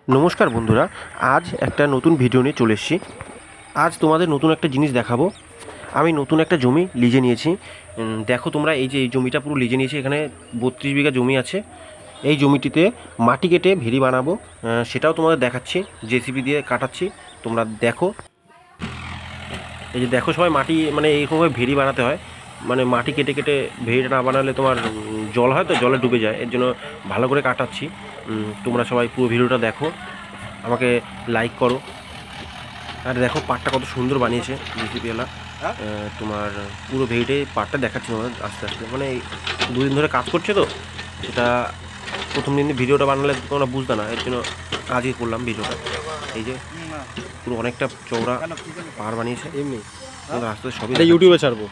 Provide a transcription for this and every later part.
নমস্কার বন্ধুরা, আজ একটা নতুন ভিডিও নিয়ে চলে এসেছি। আজ তোমাদের নতুন একটা জিনিস দেখাবো। আমি নতুন একটা জমি লিজে নিয়েছি। দেখো তোমরা, এই যে এই জমিটা পুরো লিজে নিয়েছি। এখানে 32 বিঘা জমি আছে। এই জমিটিতে মাটি কেটে ভেরি বানাবো, সেটাও তোমাদের দেখাচ্ছি। জেসিবি দিয়ে কাটাচ্ছি, তোমরা দেখো। এই যে দেখো সবাই, মাটি মানে এইরকমভাবে ভেরি বানাতে হয়। মানে মাটি কেটে কেটে ভেরিটা না বানালে তোমার জল হয় তো, জলে ডুবে যায়। এর জন্য ভালো করে কাটাচ্ছি। তোমরা সবাই পুরো ভিডিওটা দেখো, আমাকে লাইক করো। আর দেখো পাটটা কত সুন্দর বানিয়েছে জেসিপিওয়ালা। তোমার পুরো ভেরিটাই পাটটা দেখাচ্ছি তোমাদের আস্তে আস্তে। মানে দুদিন ধরে কাজ করছে তো, এটা প্রথম দিন ভিডিওটা বানালে তোমরা বুঝতে না, এর জন্য আজকে করলাম ভিডিওটা। এই যে পুরো অনেকটা চওড়া পাহাড় বানিয়েছে। এমনি আস্তে আস্তে সবই ইউটিউবে ছাড়বো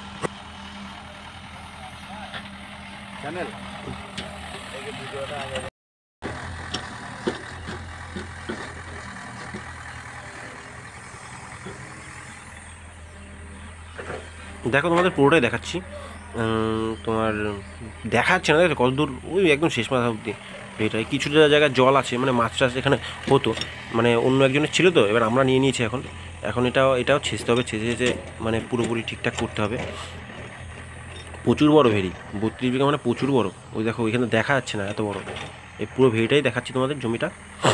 চ্যানেল। দেখো তোমাদের পুরোটাই দেখাচ্ছি। তোমার দেখাচ্ছে না, দেখো কত দূর, ওই একদম শেষ মাথা অব্দি এটাই। কিছুটা জায়গায় জল আছে, মানে মাছ টাছ এখানে হতো, মানে অন্য একজনের ছিল তো, এবার আমরা নিয়ে নিয়েছি। এখন এটাও ছেঁচতে হবে, ছেঁচে মানে পুরোপুরি ঠিকঠাক করতে হবে। প্রচুর বড় ভেরি, 32 বিঘা মানে প্রচুর বড়। ওই দেখো ওইখানে দেখা যাচ্ছে না, এত বড়। এই পুরো ভেরিটাই দেখাচ্ছি তোমাদের, জমিটা।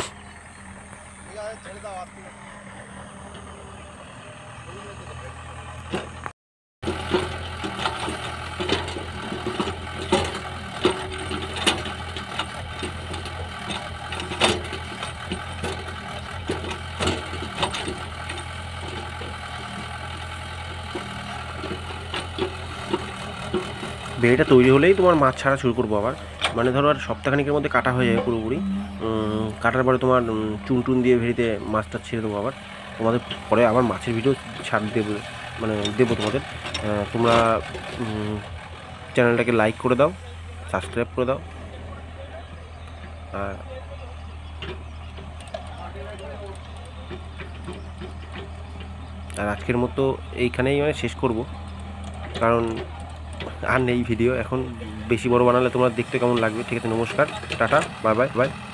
ভেড়িটা তৈরি হলেই তোমার মাছ ছাড়া শুরু করবো আবার। মানে ধরো আর সপ্তাহখানিকের মধ্যে কাটা হয়ে যাবে পুরোপুরি। কাটার পরে তোমার চুন টুন দিয়ে ভেড়িতে মাছটা ছেড়ে দেবো আবার। তোমাদের পরে আবার মাছের ভিডিও ছাড় দেবো, মানে দেবো তোমাদের। তোমরা চ্যানেলটাকে লাইক করে দাও, সাবস্ক্রাইব করে দাও। আর আজকের মতো এইখানেই মানে শেষ করব, কারণ আর নেই ভিডিও এখন। বেশি বড় বানালে তোমরা দেখতে কেমন লাগবে। ঠিক আছে, নমস্কার, টাটা, বাই বাই বাই।